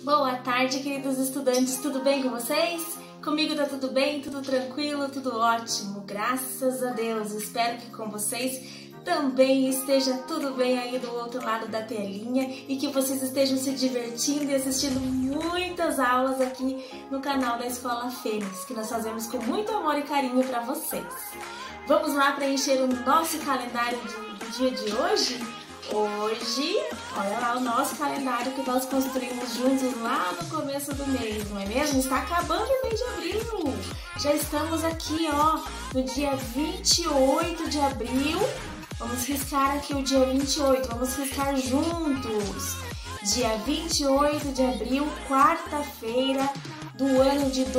Boa tarde, queridos estudantes, tudo bem com vocês? Comigo tá tudo bem, tudo tranquilo, tudo ótimo, graças a Deus. Espero que com vocês também esteja tudo bem aí do outro lado da telinha e que vocês estejam se divertindo e assistindo muitas aulas aqui no canal da Escola Fênix, que nós fazemos com muito amor e carinho para vocês. Vamos lá preencher o nosso calendário do dia de hoje? Hoje, olha lá o nosso calendário que nós construímos juntos lá no começo do mês, não é mesmo? Está acabando o mês de abril. Já estamos aqui, ó, no dia 28 de abril. Vamos riscar aqui o dia 28, vamos riscar juntos. Dia 28 de abril, quarta-feira do ano de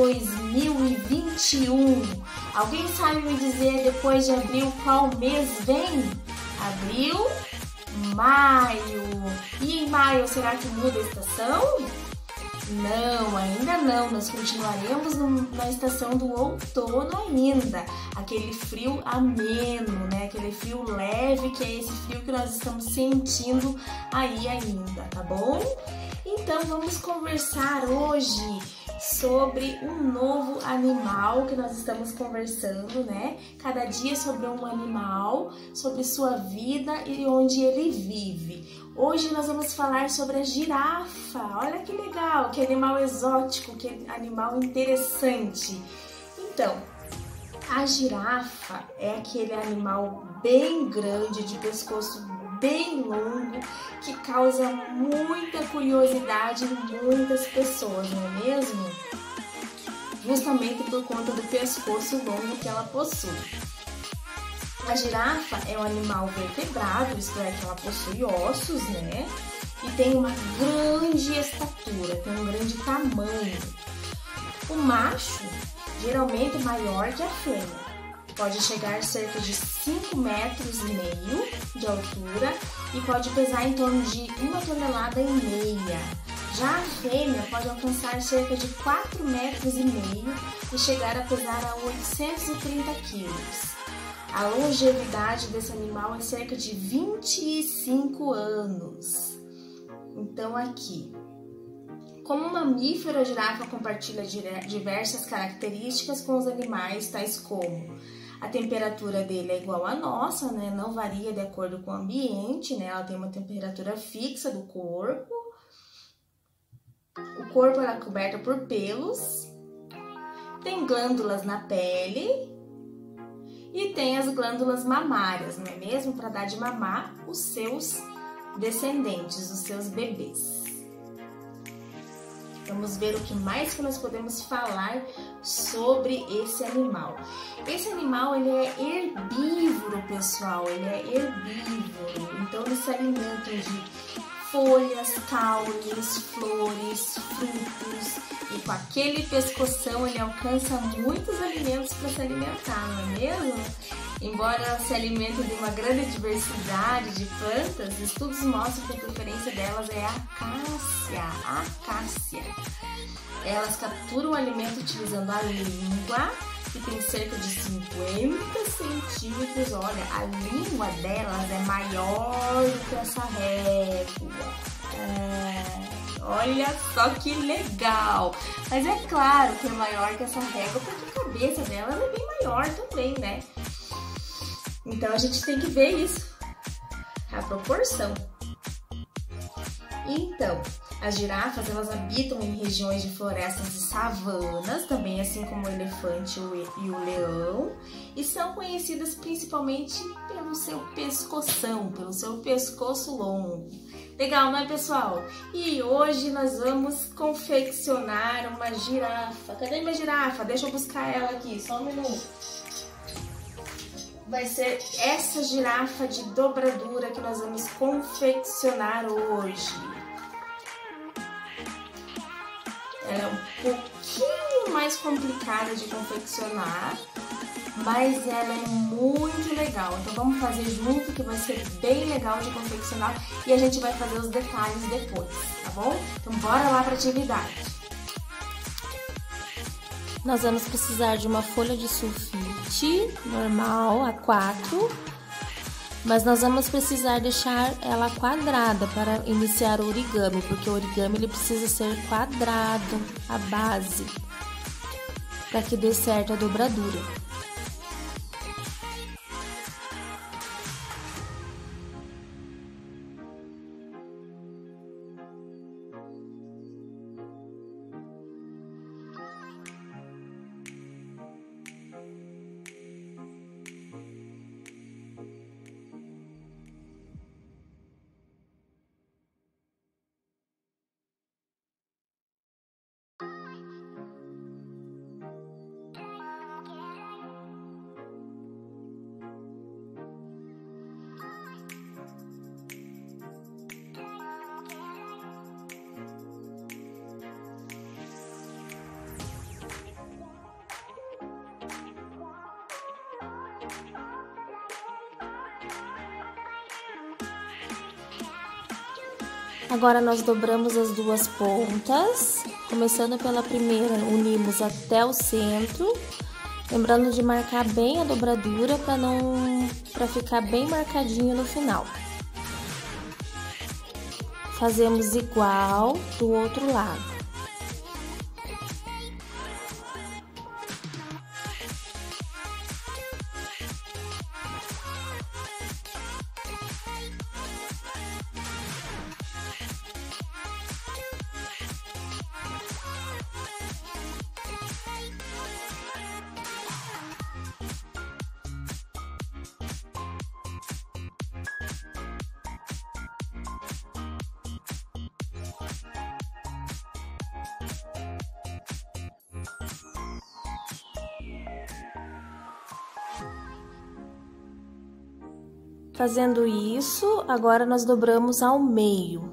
2021. Alguém sabe me dizer depois de abril qual mês vem? Abril, maio. E em maio, será que muda a estação? Não, ainda não. Nós continuaremos na estação do outono ainda. Aquele frio ameno, né? Aquele frio leve, que é esse frio que nós estamos sentindo aí ainda, tá bom? Então, vamos conversar hoje sobre um novo animal que nós estamos conversando, né? Cada dia sobre um animal, sobre sua vida e onde ele vive. Hoje nós vamos falar sobre a girafa. Olha que legal, que animal exótico, que animal interessante. Então, a girafa é aquele animal bem grande, de pescoço bem longo, que causa muita curiosidade em muitas pessoas, não é mesmo? Justamente por conta do pescoço longo que ela possui. A girafa é um animal vertebrado, isto é, que ela possui ossos, né? E tem uma grande estatura, tem um grande tamanho. O macho geralmente é maior que a fêmea. Pode chegar a cerca de 5,5 metros de altura e pode pesar em torno de 1,5 toneladas. Já a fêmea pode alcançar cerca de 4,5 metros e chegar a pesar a 830 quilos. A longevidade desse animal é cerca de 25 anos. Então aqui, como mamífero, a girafa compartilha diversas características com os animais, tais como a temperatura dele é igual à nossa, né? Não varia de acordo com o ambiente, né? Ela tem uma temperatura fixa do corpo. O corpo é coberto por pelos. Tem glândulas na pele. E tem as glândulas mamárias, não é mesmo? Para dar de mamar os seus descendentes, os seus bebês. Vamos ver o que mais que nós podemos falar sobre esse animal. Esse animal, ele é herbívoro, pessoal, ele é herbívoro. Então, ele se alimenta de folhas, caules, flores, frutos. E com aquele pescoção, ele alcança muitos alimentos para se alimentar, não é mesmo? Embora ela se alimente de uma grande diversidade de plantas, estudos mostram que a preferência delas é a acácia. Elas capturam o alimento utilizando a língua, que tem cerca de 50 centímetros. Olha, a língua delas é maior do que essa régua. Olha só que legal! Mas é claro que é maior que essa régua, porque a cabeça delas é bem maior também, né? Então a gente tem que ver isso, a proporção. Então, as girafas, elas habitam em regiões de florestas e savanas, também assim como o elefante e o leão, e são conhecidas principalmente pelo seu pescoção, pelo seu pescoço longo. Legal, não é, pessoal? E hoje nós vamos confeccionar uma girafa. Cadê minha girafa? Deixa eu buscar ela aqui, só um minuto. Vai ser essa girafa de dobradura que nós vamos confeccionar hoje. Ela é um pouquinho mais complicada de confeccionar, mas ela é muito legal. Então vamos fazer junto, que vai ser bem legal de confeccionar e a gente vai fazer os detalhes depois, tá bom? Então bora lá para a atividade. Nós vamos precisar de uma folha de sulfite normal, A4, Mas nós vamos precisar deixar ela quadrada para iniciar o origami, porque o origami ele precisa ser quadrado, a base, para que dê certo a dobradura. Agora nós dobramos as duas pontas, começando pela primeira, unimos até o centro, lembrando de marcar bem a dobradura para ficar bem marcadinho no final. Fazemos igual do outro lado. Fazendo isso, agora nós dobramos ao meio.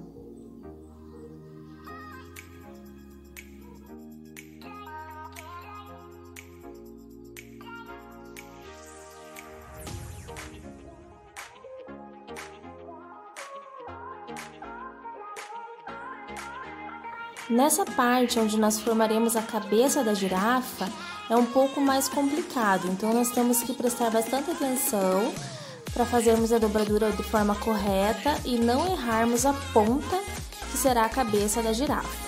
Nessa parte onde nós formaremos a cabeça da girafa, é um pouco mais complicado, então nós temos que prestar bastante atenção para fazermos a dobradura de forma correta e não errarmos a ponta que será a cabeça da girafa.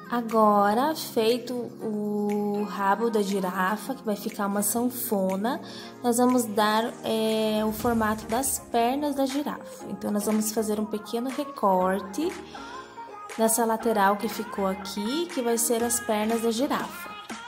Agora, feito o rabo da girafa, que vai ficar uma sanfona, nós vamos dar o formato das pernas da girafa. Então, nós vamos fazer um pequeno recorte nessa lateral que ficou aqui, que vai ser as pernas da girafa.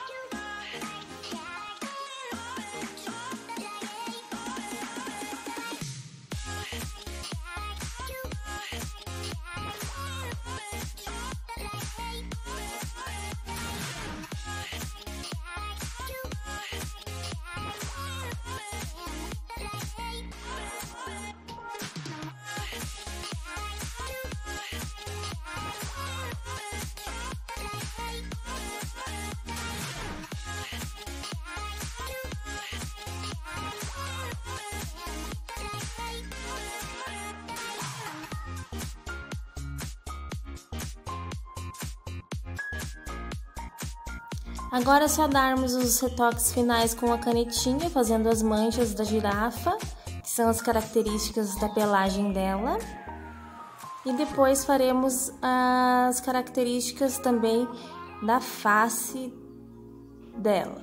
Agora é só darmos os retoques finais com a canetinha, fazendo as manchas da girafa, que são as características da pelagem dela. E depois faremos as características também da face dela.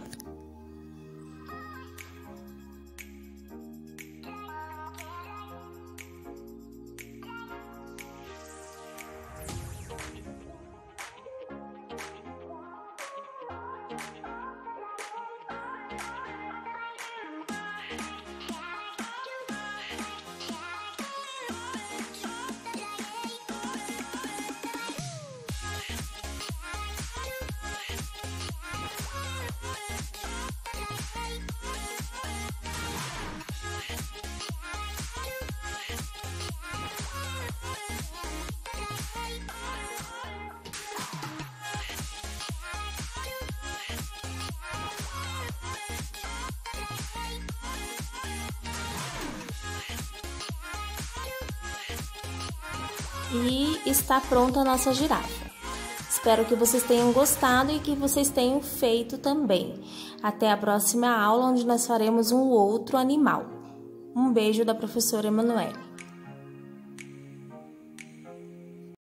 E está pronta a nossa girafa. Espero que vocês tenham gostado e que vocês tenham feito também. Até a próxima aula, onde nós faremos um outro animal. Um beijo da professora Emanuele.